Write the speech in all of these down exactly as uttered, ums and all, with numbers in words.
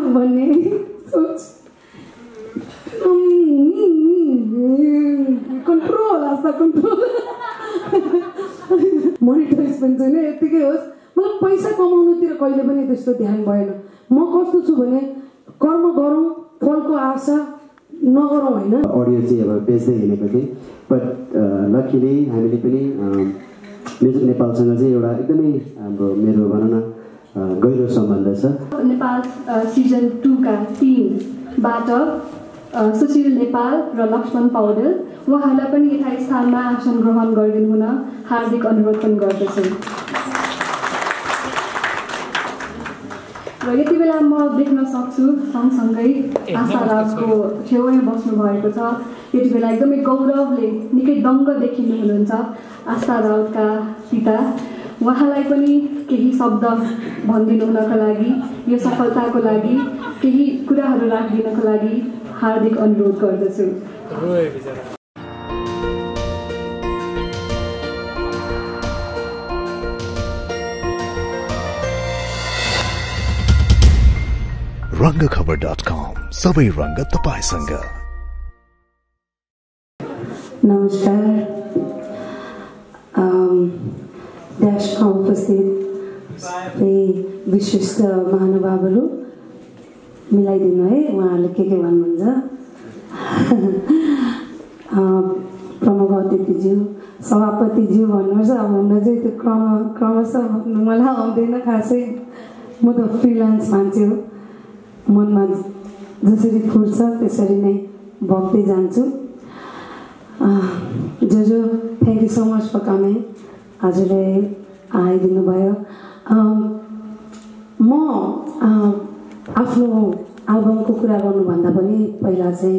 भन्ने सोच कन्ट्रोल आस्था कन्ट्रोल मोनिटाइजमेन्ट चाहिँ नि यतिकै होस् मलाई पैसा कमाउनुतिर कहिले पनि त्यस्तो ध्यान भएन म कस्तो छु भने कर्म गरौँ फलको आशा नगरौँ होइन अडियो चाहिँ अब बेच्दै हिँडेको थिएँ बट लकिली हामीले पनि म्युजिक नेपालसँग चाहिँ एउटा एकदमै हाम्रो मेरो भनौँ न गहिरो सम्बन्ध छ नेपाल सिजन टूका टिमबाट सुशील नेपाल र लक्ष्मण पौडेल उहाँहरूलाई पनि यथास्थानमा आसन ग्रहण गरिदिनु हुन हार्दिक अनुरोध पनि गर्दछु र यति बेला म देख्न सक्छु सँगसँगै आशा राजको छेउमै बस्नु भएको छ यति बेला एकदमै गौरवले निकै दङ्ग देखिनु हुनुहुन्छ आशा राउतका पिता उहाँलाई पनि केही शब्द भनिदिनु हुनको लागि यो सफलताको लागि केही कुराहरू राखिदिनको लागि हार्दिक अनुरोध गर्दछु रङ्गखबर डट कम सबै रङ्ग तपाईसँग नमस्कार ड्यासमा उपस्थित विशिष्ट महानुभावहरू मिलाइदिनु है उहाँहरूले के के भन्नुहुन्छ प्रमुख अतिथिज्यू सभापतिज्यू भन्नुपर्छ अब हुन चाहिँ त्यो क्रम क्रमशः भन्नु मलाई आउँदैन खासै म त फ्रिलान्स मान्छे हो मनमा जसरी फुर्छ त्यसरी नै बग्दै जान्छु जो जो thank you so much for coming हजुरले आइदिनु भयो म आफ्नो एल्बमको कुरा गर्नुभन्दा पनि पहिला चाहिँ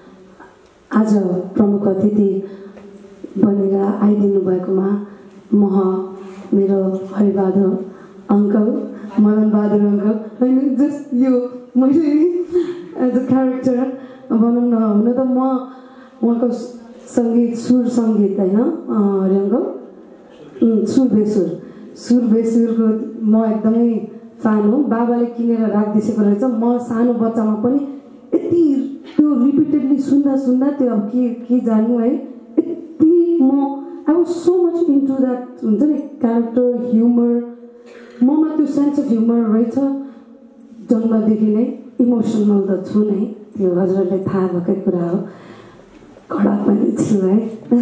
आज प्रमुख अतिथि बनेर आइदिनु भएकोमा म मेरो हरिबहादुर अङ्कल मदन बहादुर अङ्कल होइन जस्ट यो मैले एज अ क्यारेक्टर भनौँ न हुन त म उहाँको सङ्गीत सुर सङ्गीत होइन हरि अङ्कल सुर बेसुर सुर बेसुरको म एकदमै फ्यान हो बाबाले किनेर राखिदिएको रहेछ म सानो बच्चामा पनि यति त्यो रिपिटेडली सुन्दा सुन्दा त्यो अब के के जान्नु है यति म I was so much into that हुन्छ नि क्यारेक्टर ह्युमर ममा त्यो सेन्स अफ ह्युमर रहेछ जन्मदेखि नै इमोसनल त छु नै त्यो हजुरहरूले थाहा भएकै कुरा हो कडा पनि छु है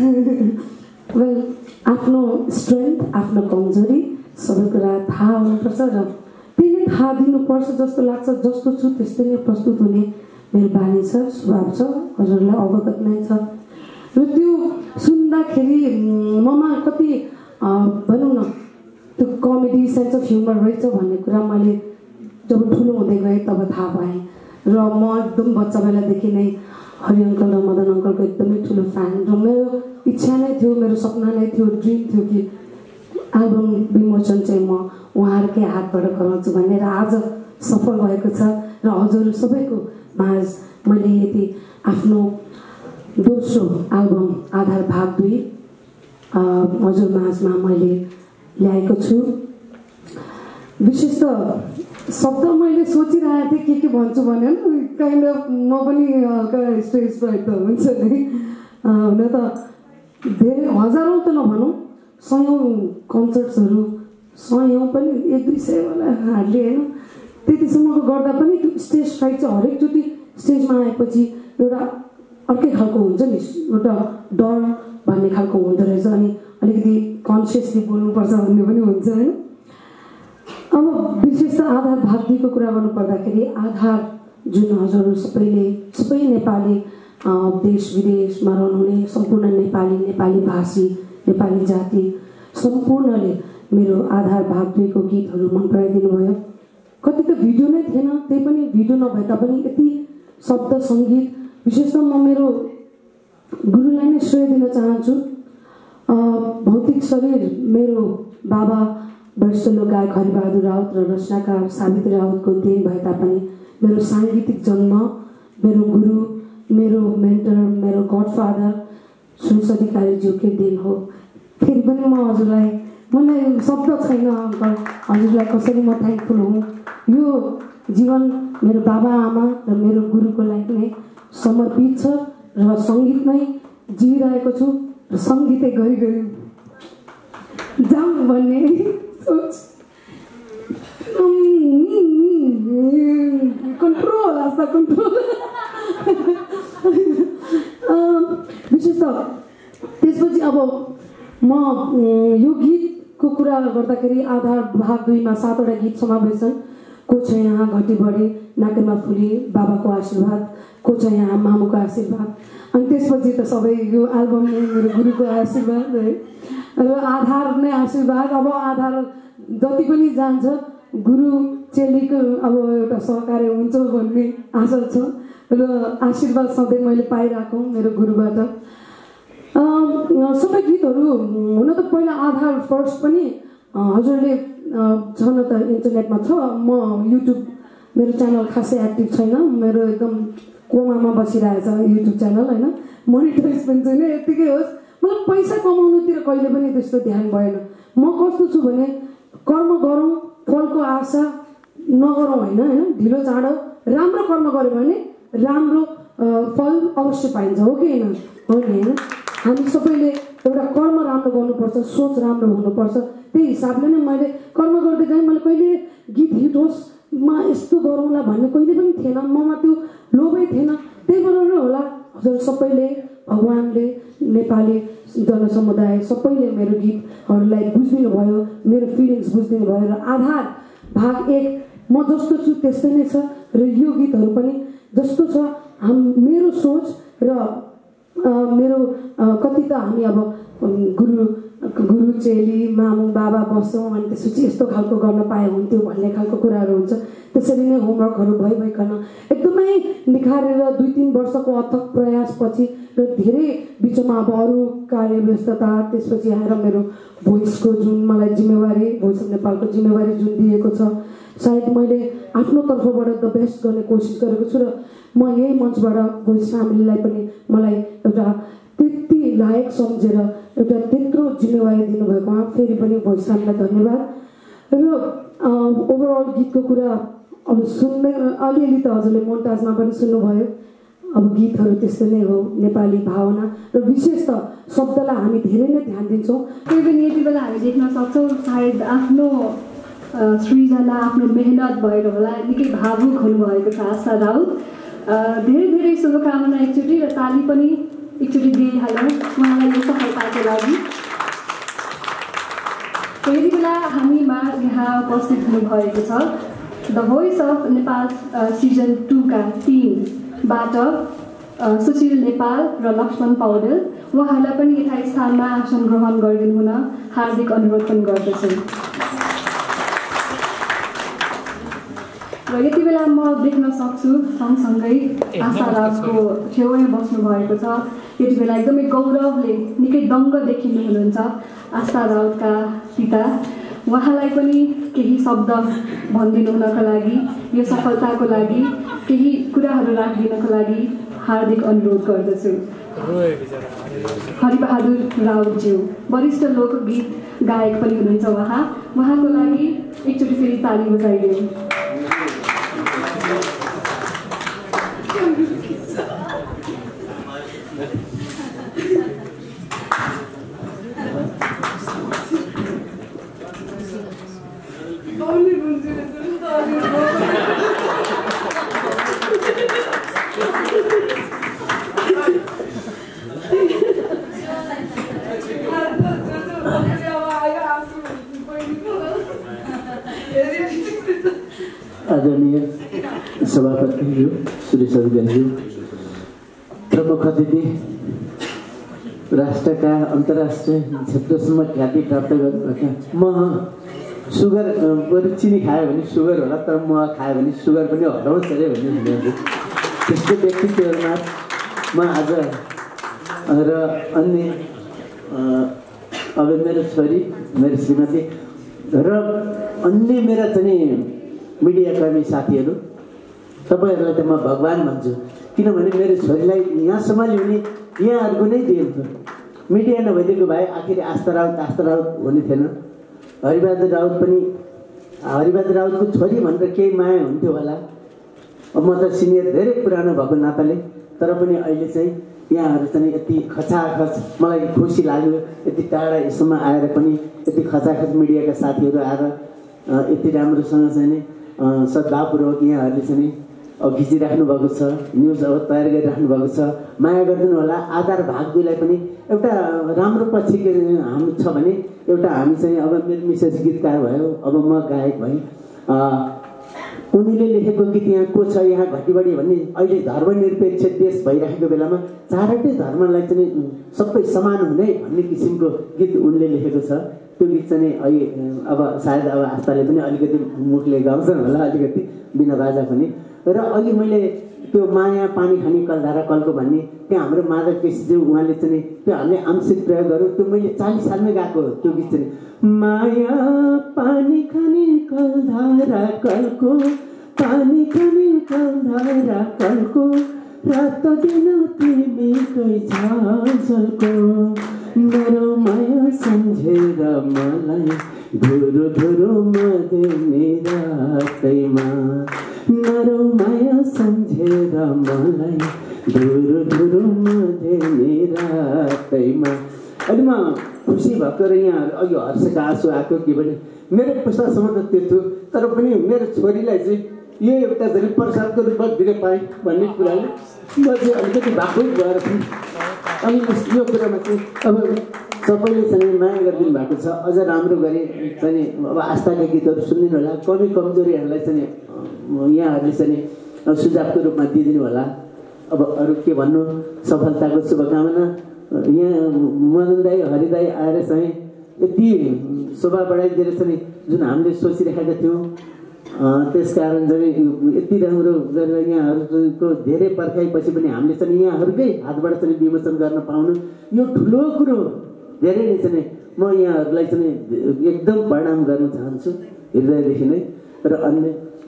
वेल आफ्नो स्ट्रेन्थ आफ्नो कमजोरी सबै कुरा थाहा हुनुपर्छ र त्यही नै थाहा दिनुपर्छ जस्तो लाग्छ जस्तो छु त्यस्तै नै प्रस्तुत हुने मेरो बानी छ स्वभाव छ हजुरलाई अवगत नै छ र त्यो सुन्दाखेरि ममा कति भनौँ न त्यो कमेडी सेन्स अफ ह्युमर रहेछ भन्ने कुरा मैले जब ठुलो हुँदै गएँ तब थाहा पाएँ र म एकदम बच्चा बेलादेखि नै हरि अङ्कल र मदन अङ्कलको एकदमै ठुलो फ्यान र मेरो इच्छा नै थियो मेरो सपना नै थियो ड्रिम थियो कि एल्बम विमोचन चाहिँ म उहाँहरूकै हातबाट गराउँछु भनेर आज सफल भएको छ र हजुर सबैको माझ मैले यति आफ्नो दोस्रो एल्बम आधार भाग दुई हजुर माझमा मैले ल्याएको छु विशेष त शब्द मैले सोचिरहेको थिएँ के के भन्छु भने काइन्ड अफ म पनि हल्का स्टेज फ्राइट त हुन्छ नि हुन त धेरै हजारौँ त नभनौँ सयौँ कन्सर्ट्सहरू सयौँ पनि एक दुई सय होला हार्डली होइन त्यतिसम्मको गर्दा पनि त्यो स्टेज फ्राइट चाहिँ हरेकचोटि स्टेजमा आएपछि एउटा अर्कै खालको हुन्छ नि एउटा डर भन्ने खालको हुँदो रहेछ अनि अलिकति कन्सियसली बोल्नुपर्छ भन्ने पनि हुन्छ होइन अब विशेष त आधार भाग दुईको कुरा गर्नु पर्दाखेरि आधार जुन हजुरहरू सबैले सबै नेपाली देश विदेशमा रहनुहुने सम्पूर्ण नेपाली नेपाली भाषी नेपाली जाति सम्पूर्णले मेरो आधार भाग दुईको गीतहरू मन पराइदिनु भयो कति त भिडियो नै थिएन त्यही पनि भिडियो नभए तापनि यति शब्द सङ्गीत विशेष त म मेरो गुरुलाई नै श्रेय दिन चाहन्छु भौतिक शरीर मेरो बाबा वरिष्ठ लोकगायक हरिबहादुर राउत र रचनाकार सावित्री राउतको देन भए तापनि मेरो साङ्गीतिक जन्म मेरो गुरु मेरो मेन्टर मेरो गडफादर सुरेश अधिकारीज्यूकै देन हो फेरि पनि म हजुरलाई मलाई शब्द छैन अङ्कल हजुरलाई कसरी म थ्याङ्कफुल हुँ यो जीवन मेरो बाबा आमा र मेरो गुरुको लागि नै समर्पित छ र सङ्गीतमै जिइरहेको छु र सङ्गीतै गरी गरी जाउँ भन्ने सोच कन्ट्रोल आस्था कन्ट्रोल विशेष त त्यसपछि अब म यो गीतको कुरा गर्दाखेरि आधार भाग दुईमा सातवटा गीत समावेश छन्। को छ यहाँ घटी बढे नाकेमा फुली बाबाको आशीर्वाद, को छ यहाँ मामुको आशीर्वाद, अनि त्यसपछि त सबै यो एल्बम नै मेरो गुरुको आशीर्वाद है र आधार नै आशीर्वाद। अब आधार जति पनि जान्छ गुरु चेलीको अब एउटा सहकार्य हुन्छ भन्ने आशा छ र आशीर्वाद सधैँ मैले पाइरहेको मेरो गुरुबाट। सबै गीतहरू हुन त पहिला आधार फर्स्ट पनि हजुरले छन त इन्टरनेटमा छ। म युट्युब मेरो च्यानल खासै एक्टिभ छैन, मेरो एकदम कोमामा बसिरहेछ युट्युब च्यानल होइन, मोनिटाइज पनि छैन। यत्तिकै होस्, मलाई पैसा कमाउनुतिर कहिले पनि त्यस्तो ध्यान भएन। म कस्तो छु भने कर्म गरौँ, फलको आशा नगरौँ होइन होइन ढिलो चाँडो राम्रो कर्म गऱ्यो भने राम्रो फल अवश्य पाइन्छ, हो कि होइन? हो नि होइन? हामी सबैले एउटा कर्म राम्रो गर्नुपर्छ, सोच राम्रो हुनुपर्छ। त्यही हिसाबले नै मैले कर्म गर्दै गएँ। मैले कहिले गीत हिट होस् मा यस्तो गरौँला भन्ने कहिले पनि थिएन, ममा त्यो लोभै थिएन। त्यही भएर होला हजुर सबैले, भगवान्ले, नेपाली जनसमुदाय सबैले मेरो गीतहरूलाई बुझिदिनु भयो, मेरो फिलिङ्स बुझिदिनु भयो र आधार भाग एक म जस्तो छु त्यस्तै नै छ र यो गीतहरू पनि जस्तो छ हाम मेरो सोच र मेरो कति त हामी अब गुरु गुरु चेली मामु बाबा बस्छौँ अनि त्यसपछि यस्तो खालको गर्न पाए हुन्थ्यो भन्ने खालको कुराहरू हुन्छ। त्यसरी नै होमवर्कहरू भइभइकन एकदमै निखारेर दुई तिन वर्षको अथक प्रयासपछि र धेरै बिचमा अब अरू कार्य व्यस्तता त्यसपछि आएर मेरो भोइसको जुन मलाई जिम्मेवारी, भोइस अफ नेपालको जिम्मेवारी जुन दिएको छ, सायद मैले आफ्नो तर्फबाट द बेस्ट गर्ने कोसिस गरेको छु र म यही मञ्चबाट भोइस फ्यामिलीलाई पनि मलाई एउटा त्यति लायक सम्झेर एउटा त्यत्रो जिम्मेवारी दिनुभएकोमा फेरि पनि भोइस फ्यामिलीलाई धन्यवाद। र ओभरअल गीतको कुरा अब सुन्दै अलिअलि त हजुरले मोन्टाजमा पनि सुन्नुभयो। अब गीतहरू त्यस्तै नै हो, नेपाली भावना र विशेष त शब्दलाई हामी धेरै नै ध्यान दिन्छौँ। त्यही पनि यति बेला हामी देख्न सक्छौँ सायद आफ्नो सृजना आफ्नो मेहनत भएर होला निकै भावुक हुनुभएको छ आशा राउत। धेरै धेरै शुभकामना एकचोटि र ताली पनि एकचोटि दिइहालौँ उहाँलाई यो सफलताको लागि। यति बेला हामीमा यहाँ उपस्थित हुनुभएको छ the voice of Nepal season टूका टिमबाट सुशील नेपाल र लक्ष्मण पौडेल। उहाँहरूलाई पनि यथास्थानमा आसन ग्रहण गरिदिनु हुन हार्दिक अनुरोध पनि गर्दछु। र यति बेला म देख्न सक्छु सँगसँगै आशा राजको छेउमै बस्नु भएको छ। यति बेला एकदमै गौरवले निकै दङ्ग देखिनु हुनुहुन्छ आशा राउतका पिता। उहाँलाई पनि केही शब्द भनिदिनु हुनको लागि, यो सफलताको लागि केही कुराहरू राखिदिनको लागि हार्दिक अनुरोध गर्दछु। हरिबहादुर राउतज्यू वरिष्ठ लोकगीत गायक पनि हुनुहुन्छ उहाँ। उहाँको लागि एकचोटि फेरि ताली बजाइदिउँ। आदरणीय सभापतिज्यू, सुरेश अधिकारीज्यू, प्रमुख अतिथि, राष्ट्रका अन्तर्राष्ट्रिय क्षेत्रसम्म ख्याति प्राप्त गर्नुभएका, म सुगर बरु चिनी खायो भने सुगर होला तर म खायो भने सुगर पनि हटाउँछ अरे भन्ने हुनुहुन्थ्यो। त्यस्तो व्यक्तित्वहरूमा म आज र अन्य अब मेरो छोरी, मेरो श्रीमती र अन्य मेरा चाहिँ मिडियाकर्मी साथीहरू, तपाईँहरूलाई त म भगवान भन्छु। किनभने मेरो छोरीलाई यहाँसम्म ल्याउने यहाँहरूको नै दिएको। मिडिया नभइदिएको भए आखिर आस्था राउत आस्था राउत हुने थिएन। हरिबहादुर राउत पनि हरिबहादुर राउतको छोरी भनेर केही माया हुन्थ्यो होला। अब म त सिनियर धेरै पुरानो भएको नाताले, तर पनि अहिले चाहिँ यहाँहरू चाहिँ यति खचाखच मलाई खुसी लाग्यो। यति टाढा यसोमा आएर पनि यति खचाखच मिडियाका साथीहरू आएर यति राम्रोसँग चाहिँ नि सद्भावपूर्वक यहाँहरूले चाहिँ खिचिराख्नु भएको छ, न्युज अब तयार गरिराख्नु भएको छ। माया गरिदिनु होला। आधार भाग दुईलाई पनि एउटा राम्रो पक्ष के हामी छ भने एउटा हामी चाहिँ अब मेरो मिसेस गीतकार भयो, अब म गायक भएँ। उनीले लेखेको गीत यहाँ को छ, यहाँ घटीबढी भन्ने अहिले धर्मनिरपेक्ष देश भइरहेको बेलामा चारवटै धर्मलाई चाहिँ सबै समान हुने भन्ने किसिमको गीत उनले लेखेको छ। त्यो गीत चाहिँ अहिले अब सायद अब आस्थाले पनि अलिकति मुखले गाउँछन् होला, अलिकति बिना बाजा पनि। र अघि मैले त्यो माया पानी खाने कलधारा कलको भन्ने त्यहाँ हाम्रो माधव केसीज्यू उहाँले चाहिँ त्यो हामीले आंशिक प्रयोग गर्यो। त्यो मैले चालिस सालमै गाएको त्यो गीत चाहिँ माया पानी खाने कलधारा कलको, पानी खाने कलधारा कलको, रात दिन तिमीकै छलको, मेरो माया सम्झेर मलाई धुरो धुरो मदेनी रातैमा, मेरो माया सम्झेर मलाई धुरो धुरो मदेनी रातैमा। अहिले म खुसी भएको र यहाँ अघि हर्षका आँसु आएको के भने मेरो पुस्तासम्म त त्यो थियो, तर पनि मेरो छोरीलाई चाहिँ यो एउटा चाहिँ प्रसादको रूपमा दिन पाएँ भन्ने कुराले म चाहिँ अलिकति भावुक भएर थिएँ। अनि यो कुरामा चाहिँ अब सबैले चाहिँ माया गरिदिनु भएको छ। अझ राम्रो गरी चाहिँ अब आस्थाका गीतहरू सुनिदिनु होला। कमी कमजोरीहरूलाई चाहिँ यहाँहरूले चाहिँ सुझावको रूपमा दिइदिनु होला। अब अरू के भन्नु, सफलताको शुभकामना। यहाँ मदन दाई हरिदाई आएर चाहिँ यति शोभा बढाइदिएर चाहिँ जुन हामीले सोचिरहेका थियौँ, त्यसकारण चाहिँ यति राम्रो गरेर यहाँहरूको धेरै पर्खाइपछि पनि हामीले चाहिँ यहाँहरूकै हातबाट चाहिँ विमोचन गर्न पाउनु यो ठुलो कुरो। धेरै नै चाहिँ म यहाँहरूलाई चाहिँ एकदम प्रणाम गर्न चाहन्छु हृदयदेखि नै। र अन्य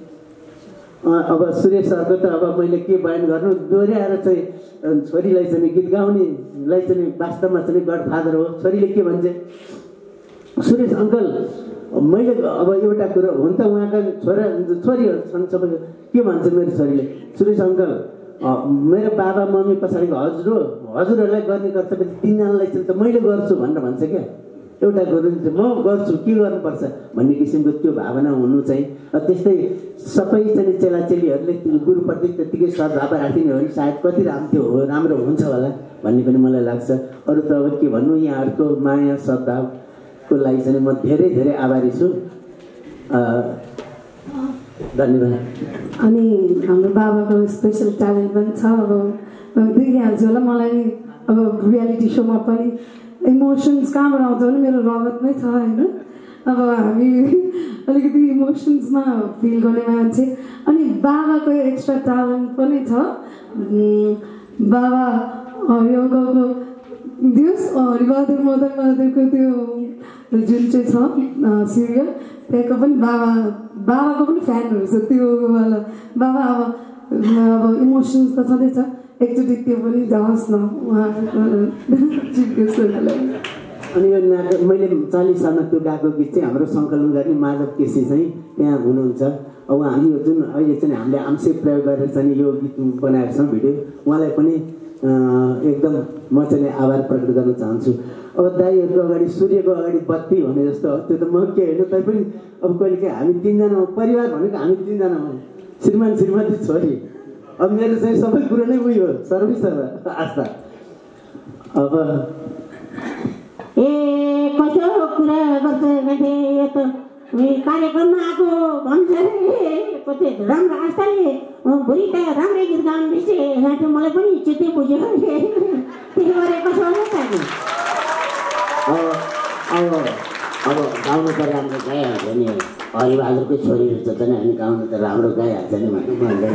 अब सुरेश सरको त अब मैले के बयान गर्नु, दोहोऱ्याएर चाहिँ छोरीलाई चाहिँ गीत गाउनेलाई चाहिँ वास्तवमा चाहिँ गडफादर हो। छोरीले के भन्छ, सुरेश अङ्कल मैले अब एउटा कुरो हुन त उहाँका छोरा छोरीहरू छन् सबैको, के भन्छ मेरो छोरीले, सुरेश अङ्कल मेरो बाबा मम्मी पछाडिको हजुर हो, हजुरहरूलाई गर्ने कर्तव्य तिनजनालाई चाहिँ त मैले गर्छु भनेर भन्छ क्या। एउटा गुरु म गर्छु के गर्नुपर्छ भन्ने किसिमको त्यो भावना हुनु चाहिँ। त्यस्तै सबै चाहिँ चेलाचेलीहरूले गुरुप्रति त्यत्तिकै सद्भाव राखिदिने हो भने सायद कति राम्रो हो राम्रो हुन्छ होला भन्ने पनि मलाई लाग्छ। अरू त अब के भन्नु, यहाँहरूको माया सद्भावको लागि चाहिँ म धेरै धेरै आभारी छु। धन्यवाद। अनि हाम्रो बाबाको स्पेसल ट्यालेन्ट पनि छ। अब देखिहाल्छु होला मलाई अब रियालिटी सोमा पनि इमोसन्स कहाँबाट आउँछ भने मेरो रगतमै छ होइन। अब हामी अलिकति इमोसन्समा फिल गर्ने मान्छे। अनि बाबाको एक्स्ट्रा ट्यालेन्ट पनि छ। बाबा हरिअङ्कलको दियोस् हरिबहादुर मदन बहादुरको त्यो जुन चाहिँ छ सिरियल त्यहाँको पनि बाबा बाबाको पनि फ्यानहरू छ त्यो वाला। बाबा अब अब इमोसन्स त छँदैछ, एकचोटि त्यो पनि जाओस् न उहाँको चिफ गेस्टहरूको लागि। अनि यो नाटक मैले चालिस सालमा त्यो गाएको गीत चाहिँ हाम्रो सङ्कलन गर्ने माधव केसी चाहिँ त्यहाँ हुनुहुन्छ। अब हामी यो जुन अहिले चाहिँ हामीले आंशिक प्रयोग गरेर चाहिँ यो गीत बनाएको छौँ भिडियो, उहाँलाई पनि एकदम म चाहिँ आभार प्रकट गर्न चाहन्छु। अब दाईहरूको अगाडि सूर्यको अगाडि बत्ती भने जस्तो त्यो त म के होइन, तैपनि अब कहिले काहीँ हामी तिनजना हो, परिवार भनेको हामी तिनजना हो, श्रीमान श्रीमती छोरी। अब मेरो चाहिँ सबै कुरो नै उयो हो सर्भिसमा आस्था। अब ए कसो कुरा गर्छ मैले यो त कार्यक्रममा आएको भन्छ कति राम्रो आस्थाले भोलि त राम्रै गीत गाउनु बिर्से मलाई पनि चित्तै बुझ्यो त्यही भएर कसो होला त अब अब अब गाउनु त राम्रो गाइहाल्छ नि, हरिबहादुरकै छोरीहरू त झन् हामी गाउनु त राम्रो गाइहाल्छ नि भन्नु भन्दैन।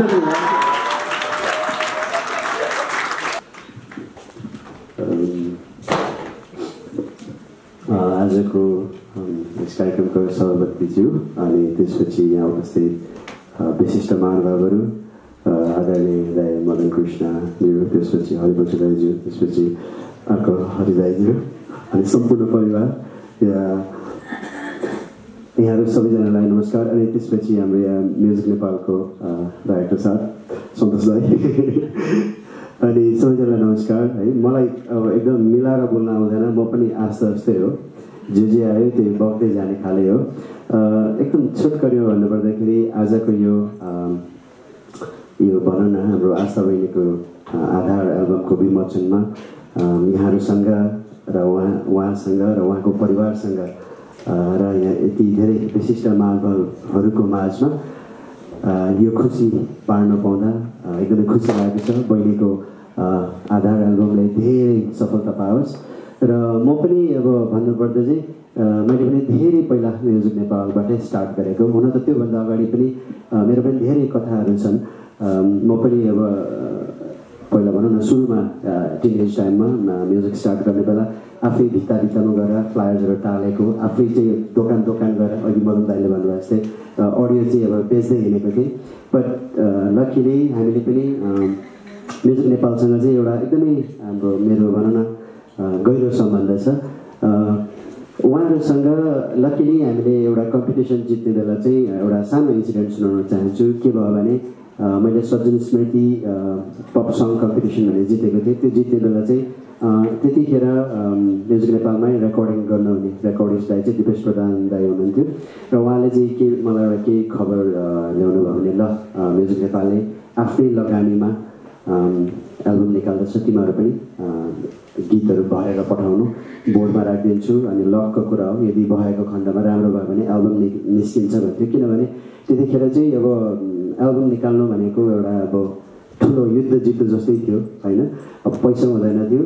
आजको यस कार्यक्रमको सभापतिज्यू अनि त्यसपछि यहाँ उपस्थित विशिष्ट महानुभावहरू आदरणीय दाई मदन कृष्णज्यू, त्यसपछि हरिवंश दाईज्यू, त्यसपछि अर्को हरिदाईज्यू अनि सम्पूर्ण परिवार यहाँ यहाँहरू सबैजनालाई नमस्कार। अनि त्यसपछि हाम्रो यहाँ म्युजिक नेपालको डाइरेक्टर साहब सन्तोष दाई अनि सबैजनालाई नमस्कार है। मलाई अब एकदम मिलाएर बोल्न आउँदैन, म पनि आस्था जस्तै हो, जे जे आयो त्यो बग्दै जाने खाले हो। एकदम छोटकरी भन्नुपर्दाखेरि आजको यो यो भनौँ न हाम्रो आस्था बहिनीको आधार एल्बमको विमोचनमा यहाँहरूसँग र उहाँ उहाँसँग र उहाँको परिवारसँग र यहाँ यति धेरै विशिष्ट महानुभावहरूको माझमा यो खुसी बाँड्न पाउँदा एकदमै खुसी लागेको छ। बहिनीको आधार एल्बमले धेरै सफलता पाओस् र म पनि अब भन्नुपर्दा चाहिँ मैले पनि धेरै पहिला म्युजिक नेपालबाटै स्टार्ट गरेको। हुन त त्योभन्दा अगाडि पनि मेरो पनि धेरै कथाहरू छन्। म पनि अब पहिला भनौँ न सुरुमा टिनेज टाइममा म्युजिक स्टार्ट गर्ने बेला आफै भित्ता भित्तामा गएर फ्लायर्सहरू टालेको, आफै चाहिँ दोकान दोकान गएर अघि मदन दाइले भन्नुभएको जस्तै अडियो चाहिँ अब बेच्दै हिँडेको थिएँ। बट लकिली हामीले पनि म्युजिक नेपालसँग चाहिँ एउटा एकदमै हाम्रो मेरो भनौँ न गहिरो सम्बन्ध छ। उहाँहरूसँग लकिली हामीले एउटा कम्पिटिसन जित्ने बेला चाहिँ एउटा सानो इन्सिडेन्ट सुनाउन चाहन्छु। के भयो भने मैले सज्जन स्मृति पप सङ कम्पिटिसन भनेर जितेको थिएँ। त्यो जित्ने बेला चाहिँ त्यतिखेर म्युजिक नेपालमै रेकर्डिङ गर्नुहुने रेकर्डिस्ट दाइ चाहिँ दिपेश प्रधान दाइ हुनुहुन्थ्यो र उहाँले चाहिँ के मलाई एउटा केही खबर ल्याउनु भयो भने ल म्युजिक नेपालले आफ्नै लगानीमा एल्बम निकाल्दैछ, तिमीहरू पनि गीतहरू भरेर पठाउनु, बोर्डमा राखिदिन्छु अनि लकको कुरा हो, यदि भएको खण्डमा राम्रो भयो भने एल्बम नि निस्किन्छ भन्थ्यो। किनभने त्यतिखेर चाहिँ अब एल्बम निकाल्नु भनेको एउटा अब ठुलो युद्ध जित्नु जस्तै थियो होइन, अब पैसा हुँदैन थियो।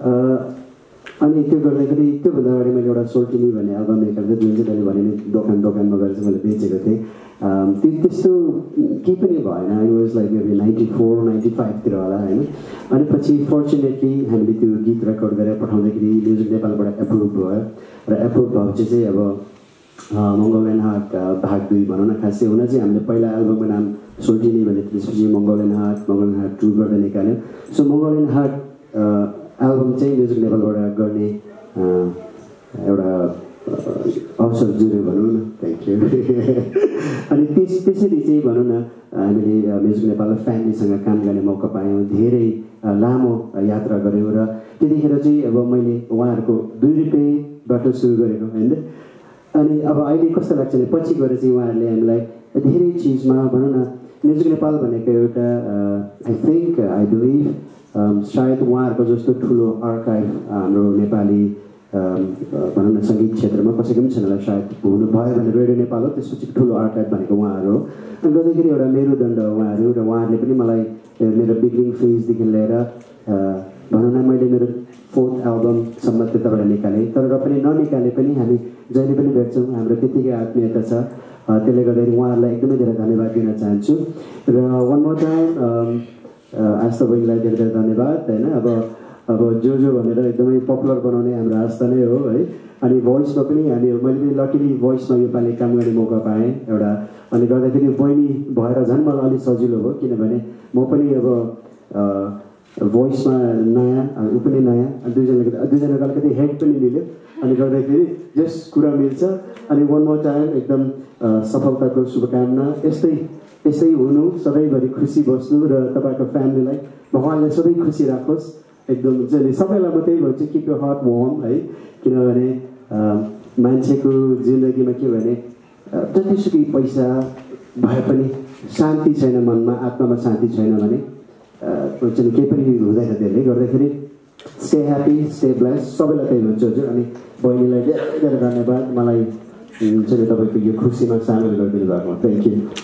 अनि त्यो गर्दाखेरि त्योभन्दा अगाडि मैले एउटा सोल्टिनी भन्ने एल्बम निकाल्थेँ, जुन चाहिँ मैले भने दोकान दोकानमा गएर चाहिँ मैले बेचेको थिएँ। त्यो त्यस्तो केही पनि भएन, I was like maybe ninety four ninety फाइभतिर होला होइन। अनि पछि फर्चुनेटली हामीले त्यो गीत रेकर्ड गरेर पठाउँदाखेरि म्युजिक नेपालबाट एप्रुभ भयो र एप्रुभ भएपछि चाहिँ अब मङ्गोलियन हार्ट भाग दुई भनौँ न। खास चाहिँ हुन चाहिँ हामीले पहिला एल्बमको नाम सोल्टिनी भने त्यसपछि Mongolian heart Mongolian heart two गर्दै निकाल्यो। सो मङ्गोलियन हार्ट एल्बम चाहिँ म्युजिक नेपालबाट गर्ने एउटा अवसर जुर्यो भनौँ न। Thank you. अनि त्यस त्यसरी चाहिँ भनौँ न हामीले म्युजिक नेपाल र फ्यामिलीसँग काम गर्ने मौका पायौँ, धेरै लामो यात्रा गऱ्यौँ र त्यतिखेर चाहिँ अब मैले उहाँहरूको दुई रुपियाँबाट सुरु गरेको होइन। अनि अब अहिले कस्तो लाग्छ भने पछि गएर चाहिँ उहाँहरूले हामीलाई धेरै चिजमा भनौँ न म्युजिक नेपाल भनेको एउटा आई थिङ्क आई बिलिभ सायद उहाँहरूको जस्तो ठुलो आर्काइभ हाम्रो नेपाली भनौँ न सङ्गीत क्षेत्रमा कसैको पनि छैन होला सायद। हुनु भयो भने रेडियो नेपाल हो, त्यसपछि ठुलो आर्काइभ भनेको उहाँहरू हो। अनि गर्दाखेरि एउटा मेरुदण्ड उहाँहरू र उहाँहरूले पनि मलाई मेरो बिगिनिङ फेजदेखि लिएर भनौँ न मैले मेरो फोर्थ एल्बमसम्म त्यताबाट निकालेँ, तर र पनि ननिकाले पनि हामी जहिले पनि भेट्छौँ, हाम्रो त्यतिकै आत्मीयता छ। त्यसले गर्दाखेरि उहाँहरूलाई एकदमै धेरै धन्यवाद दिन चाहन्छु। र वान मोर टाइम आस्था बहिनीलाई धेरै धेरै धन्यवाद होइन। अब अब जो जो भनेर एकदमै पपुलर बनाउने हाम्रो आस्था नै हो है। अनि भोइसमा पनि हामी मैले पनि लकिली भोइसमा योपालि काम गर्ने मौका पाएँ एउटा। अनि गर्दाखेरि बहिनी भएर झन् मलाई अलिक सजिलो भयो, किनभने म पनि अब भोइसमा नयाँ ऊ पनि नयाँ, दुईजना दुईजनाको अलिकति हेड पनि मिल्यो। अनि गर्दाखेरि जस कुरा मिल्छ। अनि वान मोर टाइम एकदम सफलताको शुभकामना। यस्तै यस्तै हुनु, सधैँभरि खुसी बस्नु र तपाईँको फ्यामिलीलाई भगवान्ले सधैँ खुसी राखोस्। एकदम चाहिँ सबैलाई म त्यही भन्छु, किप योर हार्ट वार्म है। किनभने मान्छेको जिन्दगीमा के भने जतिसुकै पैसा भए पनि शान्ति छैन मनमा, आत्मामा शान्ति छैन भने चाहिँ केही पनि हुँदैन। त्यसले गर्दाखेरि स्टे ह्याप्पी, स्टे ब्लेस, सबैलाई त्यही भन्छु हजुर। अनि बहिनीलाई धेरै धेरै धन्यवाद मलाई हुन्छ नि तपाईँको यो खुसीमा सामेल गरिदिनु भएको। Thank you.